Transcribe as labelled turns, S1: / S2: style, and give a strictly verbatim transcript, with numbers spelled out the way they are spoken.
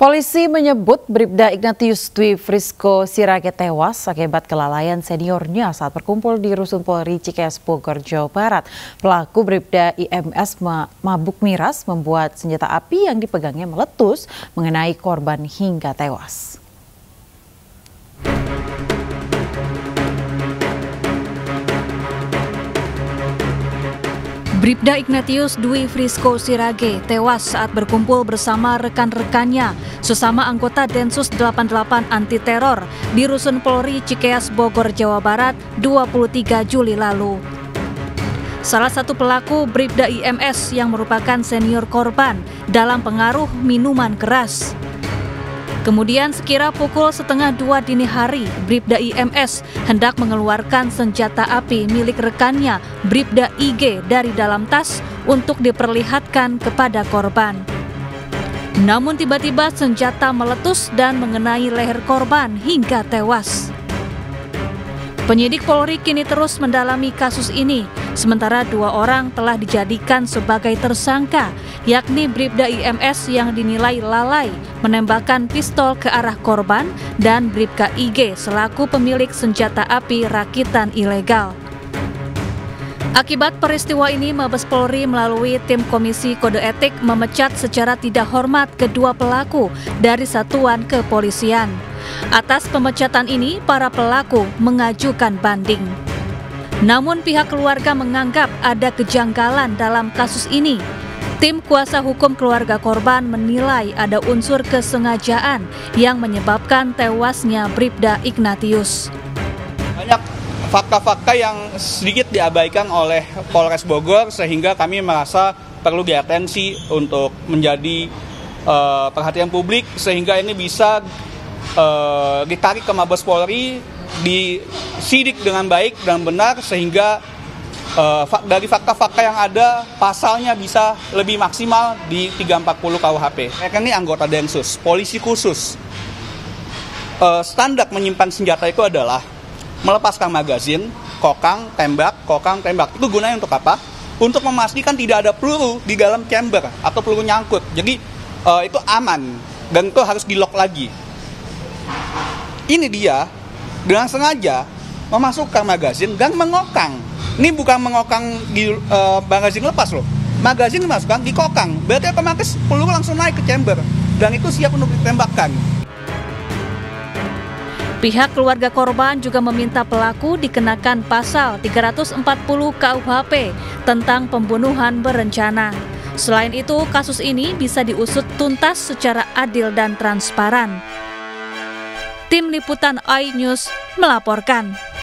S1: Polisi menyebut Bribda Ignatius Dwi Frisco Sirage tewas akibat kelalaian seniornya saat berkumpul di Rusun Polri Cikeas, Bogor, Jawa Barat. Pelaku Bribda I M S mabuk miras membuat senjata api yang dipegangnya meletus mengenai korban hingga tewas.
S2: Bribda Ignatius Dwi Frisco Sirage tewas saat berkumpul bersama rekan-rekannya sesama anggota Densus delapan puluh delapan Anti Teror di Rusun Polri Cikeas, Bogor, Jawa Barat dua puluh tiga Juli lalu. Salah satu pelaku Bribda I M S yang merupakan senior korban dalam pengaruh minuman keras. Kemudian sekira pukul setengah dua dini hari, Bribda I M S hendak mengeluarkan senjata api milik rekannya, Bribda I G, dari dalam tas untuk diperlihatkan kepada korban. Namun tiba-tiba senjata meletus dan mengenai leher korban hingga tewas. Penyidik Polri kini terus mendalami kasus ini, sementara dua orang telah dijadikan sebagai tersangka, yakni Bribda I M S yang dinilai lalai menembakkan pistol ke arah korban dan Bribka I G selaku pemilik senjata api rakitan ilegal. Akibat peristiwa ini, Mabes Polri melalui tim Komisi Kode Etik memecat secara tidak hormat kedua pelaku dari satuan kepolisian. Atas pemecatan ini, para pelaku mengajukan banding. Namun pihak keluarga menganggap ada kejanggalan dalam kasus ini. Tim kuasa hukum keluarga korban menilai ada unsur kesengajaan yang menyebabkan tewasnya Bribda Ignatius.
S3: Banyak fakta-fakta yang sedikit diabaikan oleh Polres Bogor sehingga kami merasa perlu diatensi untuk menjadi uh, perhatian publik sehingga ini bisa uh, ditarik ke Mabes Polri, disidik dengan baik dan benar sehingga uh, dari fakta-fakta yang ada pasalnya bisa lebih maksimal di tiga empat puluh K U H P. Mereka ini anggota Densus, polisi khusus. Uh, standar menyimpan senjata itu adalah melepaskan magazin, kokang, tembak, kokang, tembak. Itu gunanya untuk apa? Untuk memastikan tidak ada peluru di dalam chamber atau peluru nyangkut. Jadi uh, itu aman dan itu harus di-lock lagi. Ini dia dengan sengaja memasukkan magazin dan mengokang. Ini bukan mengokang di uh, magazin lepas loh. Magazin dimasukkan di kokang. Berarti otomatis peluru langsung naik ke chamber dan itu siap untuk ditembakkan.
S2: Pihak keluarga korban juga meminta pelaku dikenakan pasal tiga ratus empat puluh K U H P tentang pembunuhan berencana. Selain itu, kasus ini bisa diusut tuntas secara adil dan transparan. Tim Liputan iNews melaporkan.